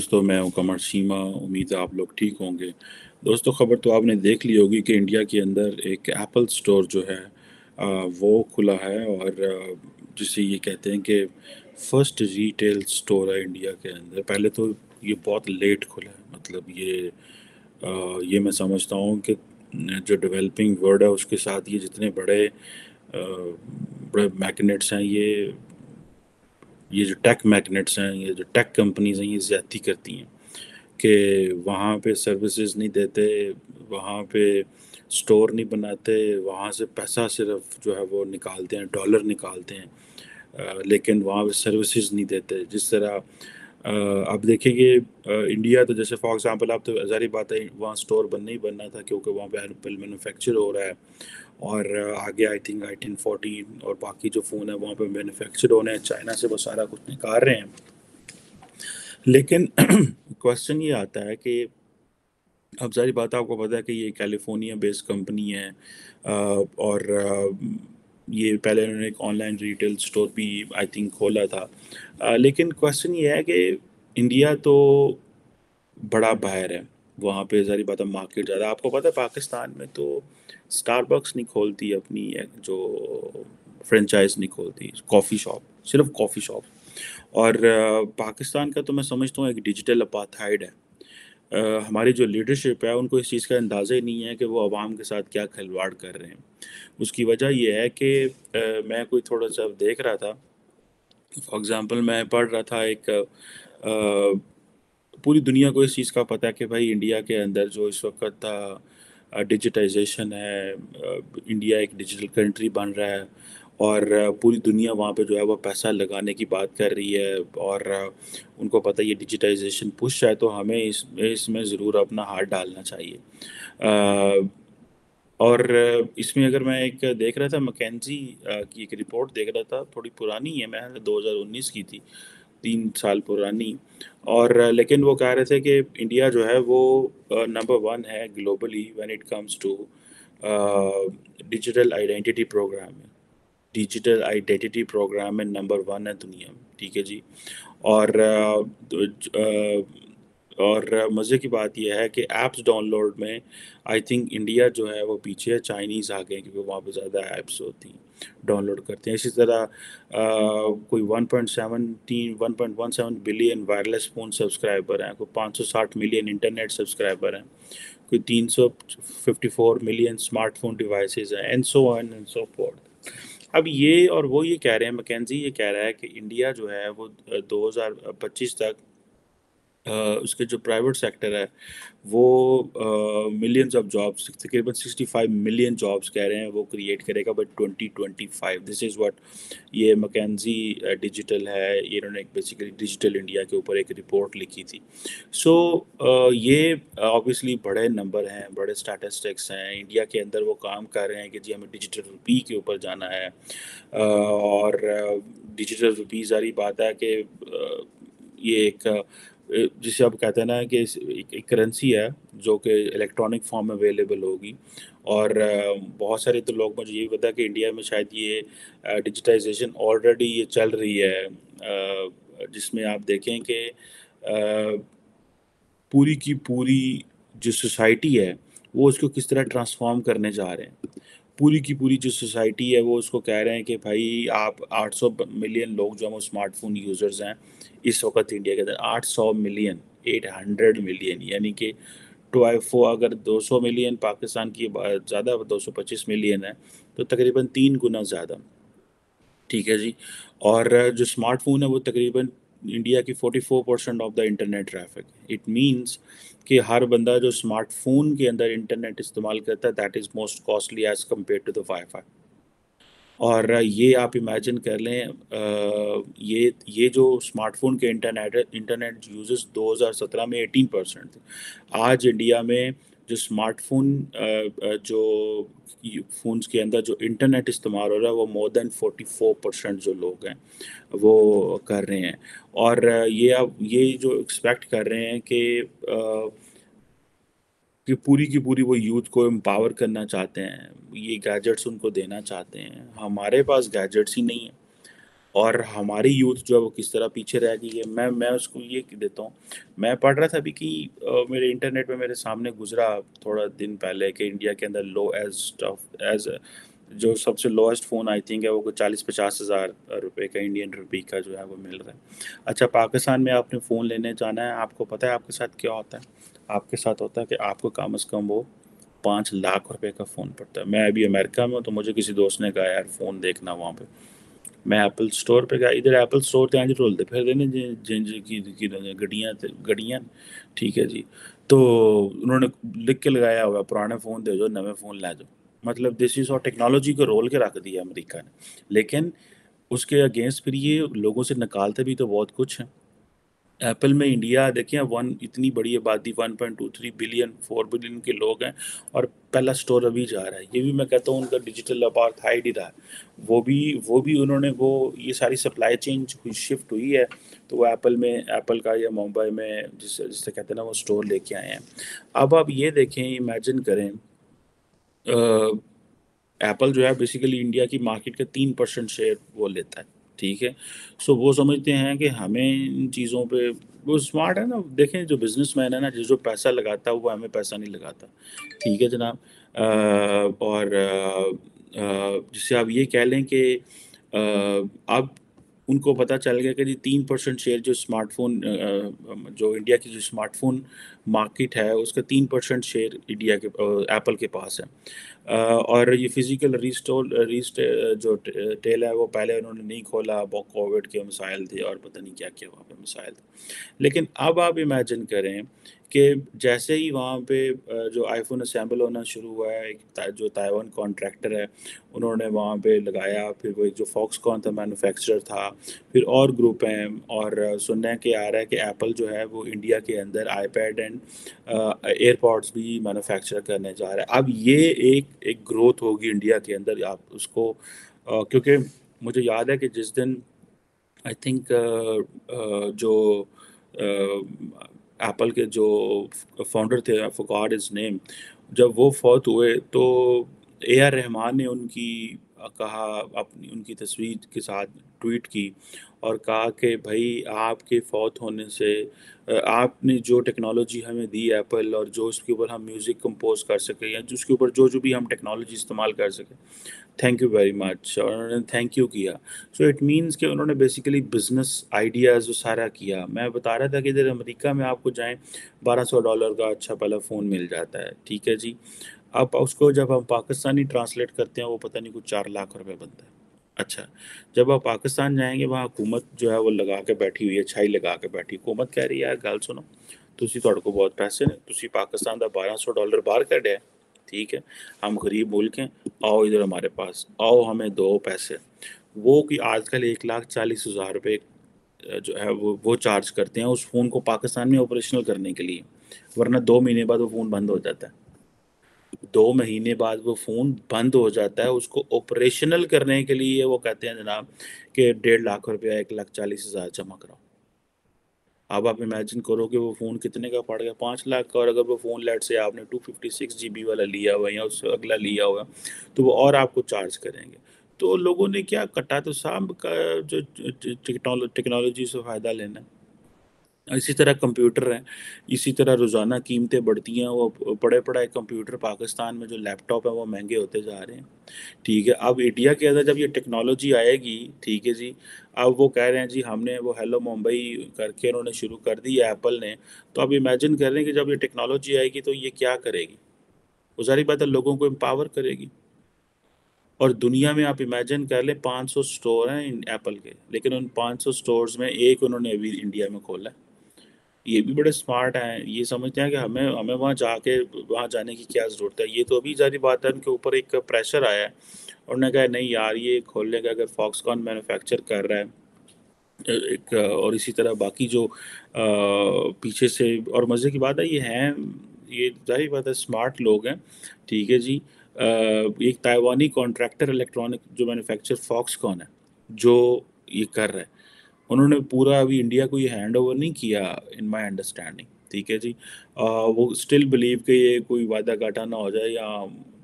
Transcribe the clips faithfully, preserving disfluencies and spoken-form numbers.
दोस्तों, मैं हूं कमर शीमा। उम्मीद है आप लोग ठीक होंगे। दोस्तों, खबर तो आपने देख ली होगी कि इंडिया के अंदर एक एप्पल स्टोर जो है आ, वो खुला है और आ, जिसे ये कहते हैं कि फर्स्ट रिटेल स्टोर है इंडिया के अंदर। पहले तो ये बहुत लेट खुला है, मतलब ये आ, ये मैं समझता हूँ कि जो डेवलपिंग वर्ल्ड है उसके साथ ये जितने बड़े आ, बड़े मैग्नेट्स हैं, ये ये जो टेक मैग्नेट्स हैं, ये जो टेक कंपनीज हैं, ये ज़्यादती करती हैं कि वहाँ पे सर्विसेज नहीं देते, वहाँ पे स्टोर नहीं बनाते, वहाँ से पैसा सिर्फ जो है वो निकालते हैं, डॉलर निकालते हैं। अ, लेकिन वहाँ पे सर्विसेज नहीं देते। जिस तरह अ, अब देखेंगे, अ, इंडिया तो जैसे फॉर एग्जांपल, आप तो ज़ाहिर बात है वहाँ स्टोर बनना ही बनना था क्योंकि वहाँ पे एप्पल मैन्युफैक्चर हो रहा है। और अ, आगे I think I ten fourteen और बाकी जो फ़ोन है वहाँ पे मैन्युफैक्चर होने हैं, चाइना से वो सारा कुछ निकाल रहे हैं। लेकिन क्वेश्चन ये आता है कि अब सारी बात आपको पता है कि ये कैलिफोर्निया बेस्ड कंपनी है। अ, और अ, ये पहले इन्होंने एक ऑनलाइन रिटेल स्टोर भी आई थिंक खोला था। अ, लेकिन क्वेश्चन ये है कि इंडिया तो बड़ा बाहर है, वहाँ पे सारी बात है मार्केट ज़्यादा। आपको पता है पाकिस्तान में तो स्टारबक्स नहीं खोलती अपनी एक जो फ्रेंचाइज नहीं खोलती कॉफ़ी शॉप, सिर्फ कॉफ़ी शॉप। और अ, पाकिस्तान का तो मैं समझता हूँ एक डिजिटल अपार्थाइड है। अ, हमारी जो लीडरशिप है उनको इस चीज़ का अंदाज़ा ही नहीं है कि वो आवाम के साथ क्या खिलवाड़ कर रहे हैं। उसकी वजह ये है कि अ, मैं कोई थोड़ा सा देख रहा था। फॉर एग्ज़ाम्पल, मैं पढ़ रहा था एक अ, पूरी दुनिया को इस चीज़ का पता है कि भाई इंडिया के अंदर जो इस वक्त डिजिटाइजेशन है, अ, इंडिया एक डिजिटल कंट्री बन रहा है। और अ, पूरी दुनिया वहाँ पे जो है वो पैसा लगाने की बात कर रही है। और अ, उनको पता है ये डिजिटाइजेशन पुश है, तो हमें इस इसमें ज़रूर अपना हाथ डालना चाहिए। अ, और अ, इसमें अगर मैं एक देख रहा था मैकेंजी की एक रिपोर्ट देख रहा था, थोड़ी पुरानी है, मैंने दो हज़ार उन्नीस की थी, तीन साल पुरानी। और अ, लेकिन वो कह रहे थे कि इंडिया जो है वो नंबर वन है globally when it comes to digital identity program में। डिजिटल आइडेंटिटी प्रोग्राम में नंबर वन है दुनिया में, ठीक है जी। और अ, तो ज- अ, और मज़े की बात यह है कि ऐप्स डाउनलोड में आई थिंक इंडिया जो है वो पीछे है, चाइनीज़ आ गए हैं, क्योंकि वहाँ पे ज़्यादा ऐप्स होती हैं, डाउनलोड करते हैं। इसी तरह अ, कोई one point seventeen one point one seven billion wireless phone subscriber हैं, कोई पाँच सौ साठ मिलियन इंटरनेट सब्सक्राइबर हैं, कोई तीन सौ fifty four million smartphone devices हैं, and so on and so forth. अब ये और वो ये कह रहे हैं, मैकेंजी ये कह रहा है कि इंडिया जो है वो दो हज़ार पच्चीस तक अ, उसके जो प्राइवेट सेक्टर है वो मिलियंस ऑफ जॉब्स, तकरीबन सिक्सटी फाइव मिलियन जॉब्स कह रहे हैं वो क्रिएट करेगा by twenty twenty five. This is what ये मैकेंजी डिजिटल है, ये इन्होंने एक बेसिकली डिजिटल इंडिया के ऊपर एक रिपोर्ट लिखी थी। सो so, ये ऑब्वियसली बड़े नंबर हैं, बड़े स्टैटिस्टिक्स हैं। इंडिया के अंदर वो काम कर रहे हैं कि जी हमें डिजिटल रुपी के ऊपर जाना है। अ, और डिजिटल रुपी सारी बात है कि अ, ये एक अ, जिसे आप कहते हैं ना कि इस- एक, एक करेंसी है जो कि इलेक्ट्रॉनिक फॉर्म में अवेलेबल होगी। और अ, बहुत सारे तो लोग, मुझे ये भी पता है कि इंडिया में शायद ये डिजिटाइजेशन ऑलरेडी ये चल रही है, अ, जिसमें आप देखें कि अ, पूरी की पूरी जो सोसाइटी है वो उसको किस तरह ट्रांसफॉर्म करने जा रहे हैं। पूरी की पूरी जो सोसाइटी है वो उसको कह रहे हैं कि भाई आप आठ सौ मिलियन लोग जो हैं वो स्मार्टफोन यूज़र्स हैं इस वक्त इंडिया के अंदर। आठ सौ मिलियन, एट हंड्रेड मिलियन, यानी कि ट्वेल्व फो अगर दो सौ मिलियन पाकिस्तान की ज़्यादा, दो सौ पच्चीस मिलियन है, तो तकरीबन तीन गुना ज़्यादा, ठीक है जी। और जो स्मार्टफ़ोन है वो तकरीबन इंडिया की forty four percent of the internet traffic. It means कि हर बंदा जो स्मार्टफ़ोन के अंदर इंटरनेट इस्तेमाल करता है that is most costly as compare to the wifi. और ये आप इमेजिन कर लें, अ, ये ये जो स्मार्टफ़ोन के इंटरनेट इंटरनेट यूज़र्स दो हज़ार सत्रह में एटीन परसेंट थे। आज इंडिया में जो स्मार्टफ़ोन अ अ, जो यू फ़ोन्स के अंदर जो इंटरनेट इस्तेमाल हो रहा है वो more than forty four percent जो लोग हैं वो कर रहे हैं। और अ, ये अब ये जो एक्सपेक्ट कर रहे हैं कि अ कि पूरी की पूरी वो यूथ को एम्पावर करना चाहते हैं, ये गैजेट्स उनको देना चाहते हैं। हमारे पास गैजेट्स ही नहीं है। और हमारी यूथ जो है वो किस तरह पीछे रह गई है। मैं मैं उसको ये देता हूँ, मैं पढ़ रहा था अभी कि अ, मेरे इंटरनेट में मेरे सामने गुजरा थोड़ा दिन पहले कि इंडिया के अंदर लो एज स्टफ एज जो सबसे लोएस्ट फ़ोन आई थिंक है वो कोई चालीस पचास हज़ार रुपए का इंडियन रुपी का जो है वो मिल रहा है। अच्छा, पाकिस्तान में आपने फ़ोन लेने जाना है, आपको पता है आपके साथ क्या होता है? आपके साथ होता है कि आपको कम से कम वो पाँच लाख रुपए का फ़ोन पड़ता है। मैं अभी अमेरिका में हूँ, तो मुझे किसी दोस्त ने कहा यार फ़ोन देखना वहाँ पे। मैं एप्पल स्टोर पे गया, इधर एप्पल स्टोर ते इंज ढोलदे फिरदे ने जिं जिंज की की गड्डियां ते गड्डियां ठीक है जी। तो उन्होंने लिख के लगाया हुआ पुराने फ़ोन दे दो, नवे फ़ोन ले जाओ। मतलब दिस इज़ और टेक्नोलॉजी को रोल के रख दिया अमेरिका ने। लेकिन उसके अगेंस्ट फिर ये लोगों से निकालते भी तो बहुत कुछ हैं। एप्पल में इंडिया देखिए वन इतनी बड़ी आबादी one point two three billion four billion के लोग हैं और पहला स्टोर अभी जा रहा है। ये भी मैं कहता हूँ उनका डिजिटल अपार्थाइड ही रहा है। वो भी वो भी उन्होंने वो ये सारी सप्लाई चेन हुई शिफ्ट हुई है, तो वो एप्पल में एप्पल का या मुंबई में जिस जिससे कहते हैं ना वो स्टोर लेके आए हैं। अब आप ये देखें, इमेजिन करें, एप्पल जो है बेसिकली इंडिया की मार्केट का तीन परसेंट शेयर वो लेता है, ठीक है। सो वो समझते हैं कि हमें इन चीज़ों पे वो स्मार्ट है ना। देखें जो बिजनेसमैन है ना, जो जो पैसा लगाता है वो हमें पैसा नहीं लगाता, ठीक है जनाब। अ, और अ, अ, जिससे आप ये कह लें कि अ, अब उनको पता चल गया कि जी तीन परसेंट शेयर जो स्मार्टफोन जो इंडिया की जो स्मार्टफोन मार्केट है उसका तीन परसेंट शेयर इंडिया के एप्पल के पास है। अ, और ये फिजिकल रिस्टोर रिस्ट जो टे- टेल है वो पहले उन्होंने नहीं खोला, वो कोविड के मसाइल थे और पता नहीं क्या क्या वहाँ पे मसाइल थे। लेकिन अब आप इमेजिन करें कि जैसे ही वहाँ पे अ, जो आईफोन असेंबल होना शुरू हुआ है, एक ता- जो ताइवान कॉन्ट्रैक्टर है उन्होंने वहाँ पे लगाया, फिर वो एक जो फॉक्सकॉन था मैन्युफैक्चरर था, फिर और ग्रुप हैं। और अ, सुनने के आ रहा है कि एप्पल जो है वो इंडिया के अंदर आईपैड एंड एयरपॉड्स भी मैन्युफैक्चर करने जा रहा है। अब ये एक एक ग्रोथ होगी इंडिया के अंदर, आप उसको अ, क्योंकि मुझे याद है कि जिस दिन आई थिंक जो एप्पल के जो फाउंडर थे, आई फॉरगॉट हिज नेम, जब वो फौत हुए तो ए आर रहमान ने उनकी अ, कहा, अपनी उनकी तस्वीर के साथ ट्वीट की और कहा कि भाई आपके फौत होने से अ, आपने जो टेक्नोलॉजी हमें दी एप्पल, और जो उसके ऊपर हम म्यूज़िक कंपोज कर सके या जिसके ऊपर जो जो भी हम टेक्नोलॉजी इस्तेमाल कर सके, थैंक यू वेरी मच। और उन्होंने थैंक यू किया। सो इट मीन्स कि उन्होंने बेसिकली बिजनेस आइडियाज़ जो सारा किया। मैं बता रहा था कि इधर अमेरिका में आपको जाएं बारह सौ डॉलर का अच्छा पहला फ़ोन मिल जाता है, ठीक है जी। अब उसको जब हम पाकिस्तानी ट्रांसलेट करते हैं वो पता नहीं कुछ चार लाख रुपए बनता है। अच्छा, जब आप पाकिस्तान जाएंगे वहाँ हुकूमत जो है वो लगा के बैठी हुई है, छाई लगा के बैठी। हुकूमत कह रही है यार गल सुनो, ਤੁਸੀਂ ਤੁਹਾਡੇ ਕੋਲ बहुत पैसे ने, ਤੁਸੀਂ पाकिस्तान का बारह सौ डॉलर बाहर कढ़िया, ठीक है। हम गरीब मुल्क हैं, आओ इधर हमारे पास, आओ हमें दो पैसे। वो कि आजकल एक लाख चालीस हज़ार रुपये अ, जो है वो वो चार्ज करते हैं उस फ़ोन को पाकिस्तान में ऑपरेशनल करने के लिए। वरना दो महीने बाद वो फ़ोन बंद हो जाता है। दो महीने बाद वो फ़ोन बंद हो जाता है, उसको ऑपरेशनल करने के लिए वो कहते हैं जनाब कि डेढ़ लाख रुपया एक लाख चालीस हज़ार जमा कराओ। अब आप इमेजिन करो कि वो फ़ोन कितने का पड़ गया, पाँच लाख का। और अगर वो फ़ोन लेट से आपने टू फिफ्टी सिक्स जीबी वाला लिया हुआ है या उससे अगला लिया हुआ है, तो वो और आपको चार्ज करेंगे। तो लोगों ने क्या कटा, तो साहब का जो टेक्नोलॉ टेक्नोलॉजी से फ़ायदा लेना है। इसी तरह कंप्यूटर हैं, इसी तरह रोज़ाना कीमतें बढ़ती हैं। वो पड़े-पड़ाए कंप्यूटर पाकिस्तान में जो लैपटॉप है वो महँगे होते जा रहे हैं, ठीक है। अब इंडिया के अंदर जब ये टेक्नोलॉजी आएगी, ठीक है जी, अब वो कह रहे हैं जी हमने वो हेलो मुंबई करके उन्होंने शुरू कर दी है एप्पल ने। तो अब इमेजिन कर रहे हैं कि जब ये टेक्नोलॉजी आएगी तो ये क्या करेगी? वो ज़ाहिर बात है लोगों को एम्पावर करेगी। और दुनिया में आप इमेजिन कर लें पाँच सौ स्टोर हैं इन एप्पल के, लेकिन उन पाँच सौ स्टोर्स में एक उन्होंने अभी इंडिया में खोला है। ये भी बड़े स्मार्ट हैं, ये समझते हैं कि हमें हमें वहाँ जाके वहाँ जाने की क्या ज़रूरत है। ये तो अभी ज़ाहिर बात है उनके ऊपर एक प्रेशर आया है। उन्होंने कहा नहीं यार ये खोलने का, अगर फॉक्सकॉन मैन्युफैक्चर कर रहा है अ, एक अ, और इसी तरह बाकी जो अ, पीछे से, और मज़े की बात है ये हैं, ये ज़ाहिर बात है स्मार्ट लोग हैं, ठीक है जी। अ, एक ताइवानी कॉन्ट्रैक्टर इलेक्ट्रॉनिक जो मैन्युफैक्चर फॉक्सकॉन है, जो ये कर रहा है, उन्होंने पूरा अभी इंडिया को ये हैंड ओवर नहीं किया इन माय अंडरस्टैंडिंग, ठीक है जी। अ, वो स्टिल बिलीव कि ये कोई वादा घाटा ना हो जाए या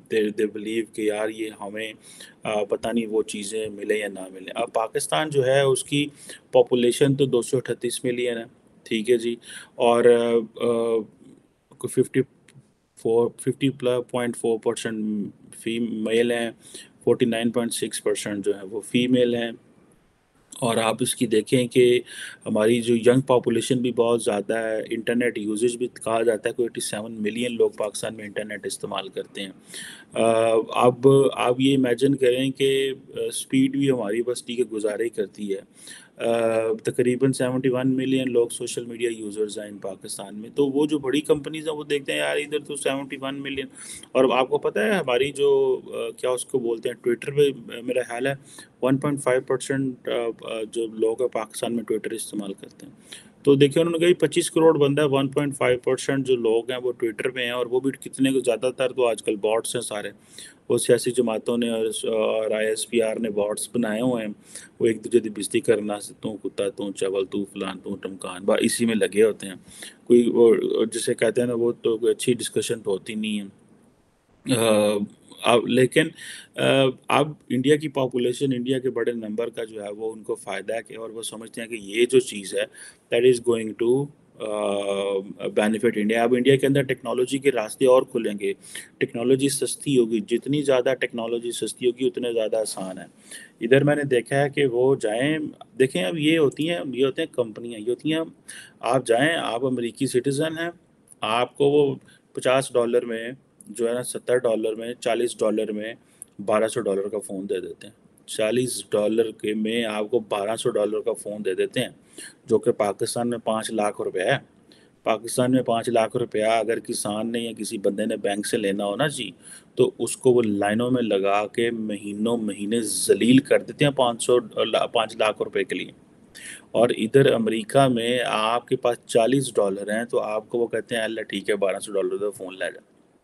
दे दे बिलीव कि यार ये हमें अ, पता नहीं वो चीज़ें मिले या ना मिले। अब पाकिस्तान जो है उसकी पॉपुलेशन तो दो सौ अड़तीस मिलियन है, ठीक है जी। और अ, को fifty four fifty plus point four percent female हैं, forty nine point six percent जो है वो फीमेल हैं। और आप इसकी देखें कि हमारी जो यंग पॉपुलेशन भी बहुत ज़्यादा है, इंटरनेट यूजेज भी कहा जाता है कि एटी सेवन मिलियन लोग पाकिस्तान में इंटरनेट इस्तेमाल करते हैं। अ, अब आप ये इमेजिन करें कि स्पीड भी हमारी बस ठीक है गुजारा ही करती है। अ, तकरीबन सेवेंटी वन मिलियन लोग सोशल मीडिया यूज़र्स हैं इन पाकिस्तान में, तो वो जो बड़ी कंपनीज हैं वो देखते हैं यार इधर तो सेवेंटी वन मिलियन। और आपको पता है हमारी जो अ, क्या उसको बोलते हैं ट्विटर पे, अ, मेरा ख्याल है वन पॉइंट फाइव परसेंट जो लोग हैं पाकिस्तान में ट्विटर इस्तेमाल करते हैं। तो देखिए उन्होंने कहा पच्चीस करोड़ बंदा है, वन पॉइंट फाइव परसेंट जो लोग हैं वो ट्विटर पे हैं, और वो भी कितने को ज़्यादातर तो आजकल बॉट्स हैं सारे। वो सियासी जमातों ने और और आई एस पी आर ने बॉट्स बनाए हुए हैं, वो एक दूसरे की बेइज्जती करना, तू कुत्ता, तू चवल, तू फलान, तू टमकान, बा इसी में लगे होते हैं। कोई वो जिसे कहते हैं ना, वो तो कोई अच्छी डिस्कशन तो होती नहीं है। अ, अब लेकिन अ, अब इंडिया की पॉपुलेशन, इंडिया के बड़े नंबर का जो है वो उनको फ़ायदा है कि, और वो समझते हैं कि ये जो चीज़ है that is going to benefit India. अब इंडिया के अंदर टेक्नोलॉजी के रास्ते और खुलेंगे, टेक्नोलॉजी सस्ती होगी, जितनी ज़्यादा टेक्नोलॉजी सस्ती होगी उतने ज़्यादा आसान है। इधर मैंने देखा है कि वो जाएं, देखें अब ये होती हैं, ये होते हैं कंपनियां, ये होती हैं, आप जाएं, आप अमेरिकी सिटीज़न हैं, आपको वो पचास डॉलर में जो है ना, सत्तर डॉलर में, चालीस डॉलर में बारह सौ डॉलर का फ़ोन दे देते हैं। चालीस डॉलर के में आपको बारह सौ डॉलर का फ़ोन दे देते हैं, जो कि पाकिस्तान में पाँच लाख रुपए है। पाकिस्तान में पाँच लाख रुपया अगर किसान ने या किसी बंदे ने बैंक से लेना हो ना जी, तो उसको वो लाइनों में लगा के महीनों महीने जलील कर देते हैं पाँच सौ पाँच लाख रुपए के लिए। और इधर अमेरिका में आपके पास चालीस डॉलर हैं तो आपको वो कहते हैं अल्लाह ठीक है, बारह सौ डॉलर का फ़ोन ले जा।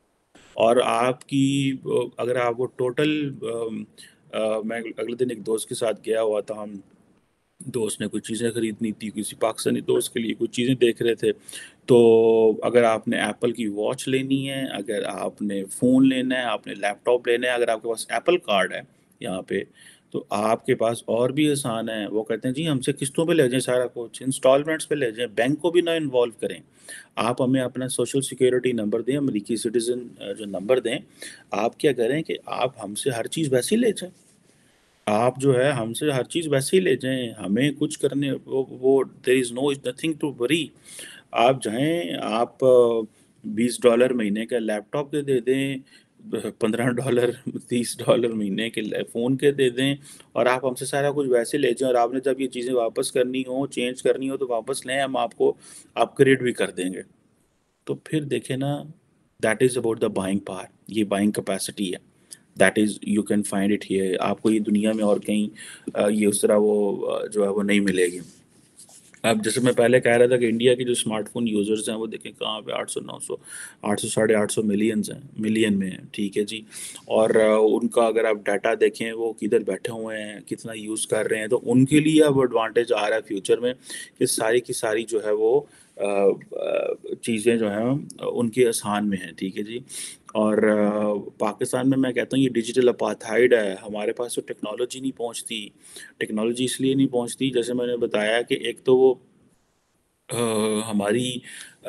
और आपकी अ, अगर आप वो टोटल अम, अ, मैं अगले दिन एक दोस्त के साथ गया हुआ था, हम दोस्त ने कुछ चीज़ें खरीदनी थी, किसी पाकिस्तानी दोस्त के लिए कुछ चीज़ें देख रहे थे। तो अगर आपने एप्पल की वॉच लेनी है, अगर आपने फ़ोन लेना है, आपने लैपटॉप लेना है, अगर आपके पास एप्पल कार्ड है यहाँ पे, तो आपके पास और भी आसान है। वो कहते हैं जी हमसे किस्तों पे ले जाएँ सारा कुछ, इंस्टॉलमेंट्स पे ले जाएँ, बैंक को भी ना इन्वॉल्व करें। आप हमें अपना सोशल सिक्योरिटी नंबर दें, अमेरिकी सिटीज़न अ, जो नंबर दें, आप क्या करें कि आप हमसे हर चीज़ वैसे ही ले जाएँ। आप जो है हमसे हर चीज़ वैसे ही ले जाएँ, हमें कुछ करने वो वो there is no nothing to worry. आप जाएँ, आप बीस डॉलर महीने का लैपटॉप के दे दें, ब पंद्रह डॉलर तीस डॉलर महीने के ल फ़ोन के दे दें, और आप हमसे सारा कुछ वैसे ले जाएँ, और आपने जब ये चीज़ें वापस करनी हो, चेंज करनी हो तो वापस लें, हम आपको अपग्रेड भी कर देंगे। तो फिर देखें ना, that is about the buying power, ये बाइंग कैपेसिटी है। That is you can find it here, आपको ये दुनिया में और कहीं अ, ये उस तरह वो अ, जो है वो नहीं मिलेगी। अब जैसे मैं पहले कह रहा था कि इंडिया के जो स्मार्टफ़ोन यूज़र्स हैं वो देखें कहाँ पे आठ सौ नौ सौ आठ सौ साढ़े आठ सौ मिलियंस हैं, मिलियन में हैं, ठीक है जी। और अ, उनका अगर आप डाटा देखें वो किधर बैठे हुए हैं, कितना यूज़ कर रहे हैं, तो उनके लिए अब एडवांटेज आ रहा है फ्यूचर में कि सारी की सारी जो है वो अ, अ, चीज़ें जो हैं उनके आसान में हैं, ठीक है जी। और अ, पाकिस्तान में मैं कहता हूँ ये डिजिटल अपार्थाइड है, हमारे पास तो टेक्नोलॉजी नहीं पहुँचती। टेक्नोलॉजी इसलिए नहीं पहुँचती, जैसे मैंने बताया कि एक तो वो अ, हमारी अ,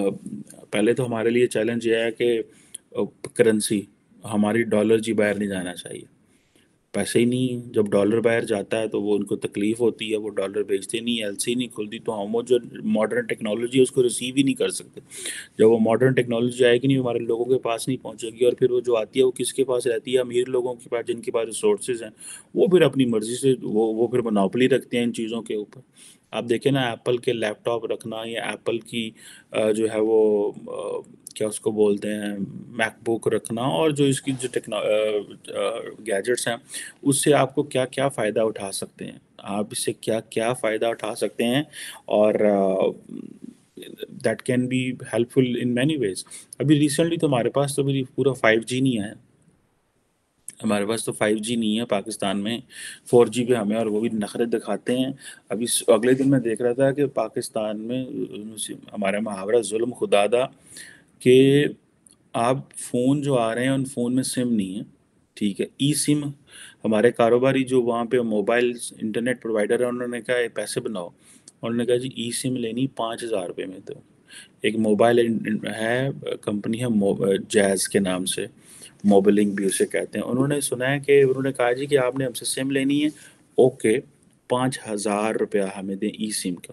पहले तो हमारे लिए चैलेंज ये है कि अ, करेंसी, हमारी डॉलर जी बाहर नहीं जाना चाहिए। पैसे ही नहीं, जब डॉलर बाहर जाता है तो वो उनको तकलीफ होती है, वो डॉलर बेचते नहीं, एल सी नहीं खुलती, तो हम वो जो मॉडर्न टेक्नोलॉजी है उसको रिसीव ही नहीं कर सकते। जब वो मॉडर्न टेक्नोलॉजी आएगी नहीं, हमारे लोगों के पास नहीं पहुंचेगी, और फिर वो जो आती है वो किसके पास रहती है, अमीर लोगों के पास, जिनके पास रिसोर्सेज हैं। वो फिर अपनी मर्जी से वो वो फिर मोनोपोली रखते हैं इन चीज़ों के ऊपर। आप देखें ना, एप्पल के लैपटॉप रखना या एप्पल की अ, जो है वो अ, क्या उसको बोलते हैं, मैकबुक रखना, और जो इसकी जो टेक्नो गैजेट्स हैं, उससे आपको क्या क्या फ़ायदा उठा सकते हैं, आप इससे क्या क्या फ़ायदा उठा सकते हैं। और that can be helpful in many ways. अभी रिसेंटली तो हमारे पास तो अभी पूरा फाइव जी नहीं आया, हमारे पास तो फाइव जी नहीं है पाकिस्तान में, फोर जी पे हमें, और वो भी नखरे दिखाते हैं। अभी स- अगले दिन मैं देख रहा था कि पाकिस्तान में अ, हमारा मुहावरा जुल्म खुदादा, कि आप फ़ोन जो आ रहे हैं उन फ़ोन में सिम नहीं है, ठीक है। ई सिम हमारे कारोबारी जो वहाँ पे मोबाइल इंटरनेट प्रोवाइडर है उन्होंने कहा ये पैसे बनाओ, उन्होंने कहा जी ई सिम लेनी पाँच हज़ार रुपये में। तो एक मोबाइल है, कंपनी है जैज़ के नाम से, मोबिलिंग भी उसे कहते हैं। उन्होंने सुना है कि उन्होंने कहा जी कि आपने हमसे सिम लेनी है, ओके पाँच हज़ार रुपया हमें दें ई सिम का।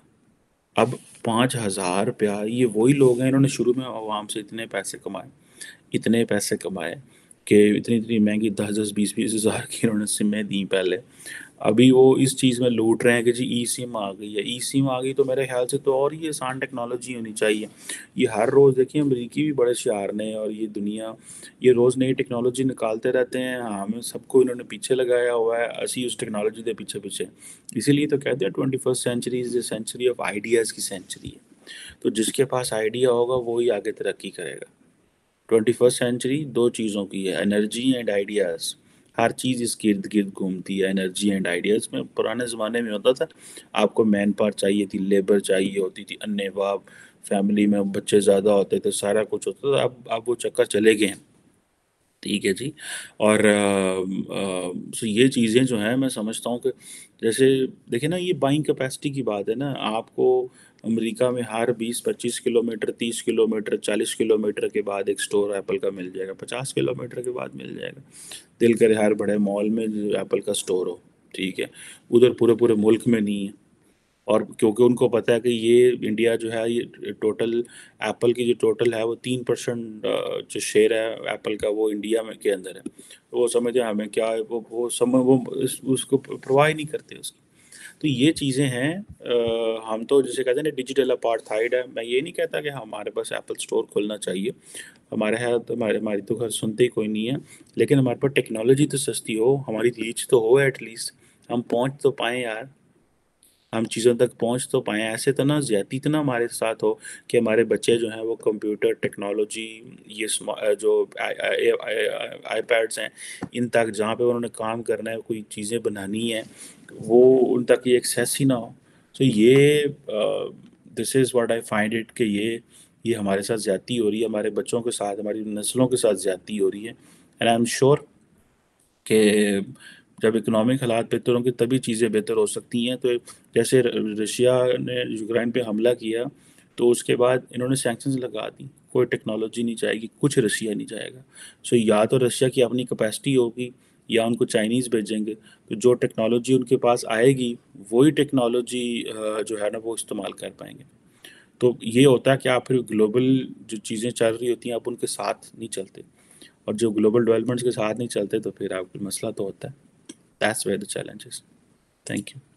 अब पाँच हज़ार रुपया, ये वही लोग हैं इन्होंने शुरू में आवाम से इतने पैसे कमाए, इतने पैसे कमाए कि इतनी इतनी महंगी दस दस बीस बीस हज़ार की इन्होंने सिमें दी पहले। अभी वो इस चीज़ में लूट रहे हैं कि जी ई सिम आ गई है, ई सिम आ गई तो मेरे ख्याल से तो और ये आसान टेक्नोलॉजी होनी चाहिए। ये हर रोज़ देखिए अमरीकी भी बड़े शार ने, और ये दुनिया ये रोज़ नई टेक्नोलॉजी निकालते रहते हैं, हमें सबको इन्होंने पीछे लगाया हुआ है, असी उस टेक्नोलॉजी के पीछे पीछे। इसीलिए तो कहते हैं twenty first century is the century of ideas की सेंचुरी है। तो जिसके पास आइडिया होगा वो ही आगे तरक्की करेगा। ट्वेंटी फर्स्ट सेंचुरी दो चीज़ों की है, एनर्जी एंड आइडियाज़। हर चीज़ इसके इर्द गिर्द घूमती है, एनर्जी एंड आइडियाज़ में। पुराने ज़माने में होता था आपको मैन पावर चाहिए थी, लेबर चाहिए होती थी, अन्य बाप, फैमिली में बच्चे ज़्यादा होते थे, सारा कुछ होता था। अब अब वो चक्कर चले गए हैं, ठीक है जी। और अ, अ, सो ये चीज़ें जो हैं मैं समझता हूँ कि जैसे देखिए ना, ये बाइंग कैपेसिटी की बात है ना। आपको अमेरिका में हर बीस पच्चीस किलोमीटर, तीस किलोमीटर, चालीस किलोमीटर के बाद एक स्टोर एप्पल का मिल जाएगा, पचास किलोमीटर के बाद मिल जाएगा। दिल करे हर बड़े मॉल में एप्पल का स्टोर हो, ठीक है। उधर पूरे पूरे मुल्क में नहीं है। और क्योंकि उनको पता है कि ये इंडिया जो है, ये टोटल एप्पल की जो टोटल है वो तीन परसेंट जो शेयर है एप्पल का वो इंडिया में के अंदर है। तो वो समझे हमें क्या है, वो वो समझ वो इस, उसको परवाह ही नहीं करते उसकी। तो ये चीज़ें हैं। अ, हम तो जिसे कहते हैं ना डिजिटल अपार्थाइड है। मैं ये नहीं कहता कि हमारे पास एप्पल स्टोर खोलना चाहिए, हमारे यहाँ तो हमारे हमारी तो घर सुनते ही कोई नहीं है। लेकिन हमारे पास टेक्नोलॉजी तो सस्ती हो, हमारी रीच तो हो, एटलीस्ट हम पहुँच तो पाएँ यार, हम चीज़ों तक पहुँच तो पाएँ। ऐसे तो ना ज़्यादती तो ना हमारे साथ हो कि हमारे बच्चे जो हैं वो कंप्यूटर टेक्नोलॉजी, ये स्मा अ, जो आई आई आई आईपैड्स हैं, इन तक जहाँ पे उन्होंने काम करना है, कोई चीज़ें बनानी है, वो उन तक ये एक्सेस ही ना हो। तो ये अ, this is what I find it कि ये ये हमारे साथ ज़्यादती हो रही है, हमारे बच्चों के साथ, हमारी नस्लों के साथ ज़्यादती हो रही है। एंड आई एम श्योर कि जब इकोनॉमिक हालात बेहतर होंगे तभी चीज़ें बेहतर हो सकती हैं। तो जैसे र- रशिया ने यूक्रेन पे हमला किया तो उसके बाद इन्होंने सैंक्शंस लगा दी, कोई टेक्नोलॉजी नहीं जाएगी, कुछ रशिया नहीं जाएगा। सो या तो रशिया की अपनी कैपेसिटी होगी या उनको चाइनीज़ भेजेंगे, तो जो टेक्नोलॉजी उनके पास आएगी वही टेक्नोलॉजी जो है ना वो इस्तेमाल कर पाएंगे। तो ये होता है कि आप फिर ग्लोबल जो चीज़ें चल रही होती हैं आप उनके साथ नहीं चलते, और जो ग्लोबल डेवलपमेंट्स के साथ नहीं चलते तो फिर आपको मसला तो होता है। That's where the challenge is. Thank you.